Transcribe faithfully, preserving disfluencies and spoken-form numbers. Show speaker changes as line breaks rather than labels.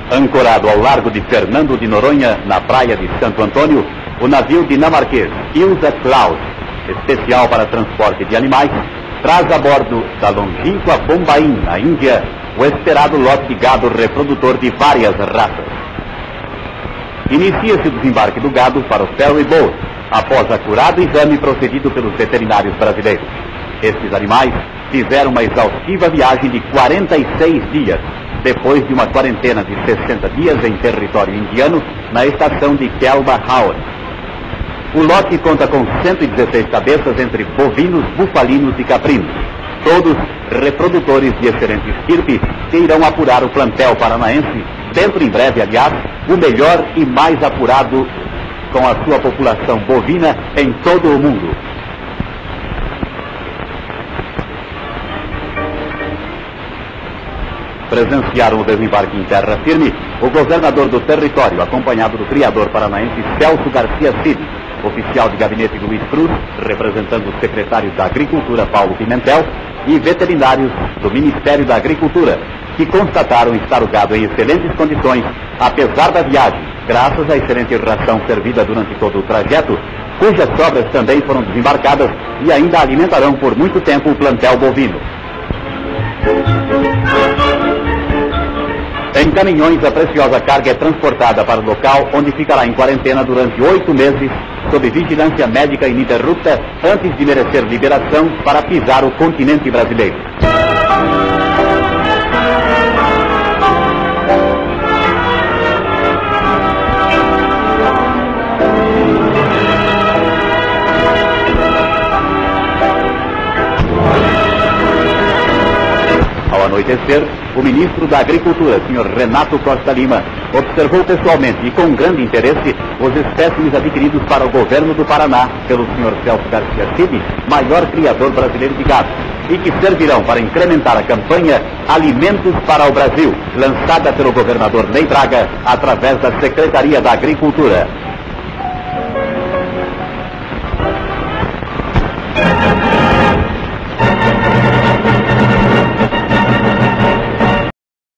Ancorado ao largo de Fernando de Noronha, na praia de Santo Antônio, o navio dinamarquês Ilsa Claus, especial para transporte de animais, traz a bordo da longínqua Bombaim, na Índia, o esperado lote de gado reprodutor de várias raças. Inicia-se o desembarque do gado para o ferry boat, após acurado exame procedido pelos veterinários brasileiros. Estes animais fizeram uma exaustiva viagem de quarenta e seis dias, depois de uma quarentena de sessenta dias em território indiano, na estação de Kelba-Howard. O lote conta com cento e dezesseis cabeças entre bovinos, bufalinos e caprinos, todos reprodutores de excelente estirpe que irão apurar o plantel paranaense, dentro em breve, aliás, o melhor e mais apurado com a sua população bovina em todo o mundo. Presenciaram o desembarque em terra firme o governador do território, acompanhado do criador paranaense Celso Garcia Cid, oficial de gabinete Luiz Cruz, representando o secretário da Agricultura Paulo Pimentel, e veterinários do Ministério da Agricultura, que constataram estar o gado em excelentes condições, apesar da viagem, graças à excelente ração servida durante todo o trajeto, cujas sobras também foram desembarcadas e ainda alimentarão por muito tempo o plantel bovino. Em caminhões, a preciosa carga é transportada para o local, onde ficará em quarentena durante oito meses, sob vigilância médica ininterrupta, antes de merecer liberação para pisar o continente brasileiro. Ao anoitecer, o ministro da Agricultura, senhor Renato Costa Lima, observou pessoalmente e com grande interesse os espécimes adquiridos para o governo do Paraná pelo senhor Celso Garcia Cid, maior criador brasileiro de gado, e que servirão para incrementar a campanha Alimentos para o Brasil, lançada pelo governador Ney Braga através da Secretaria da Agricultura.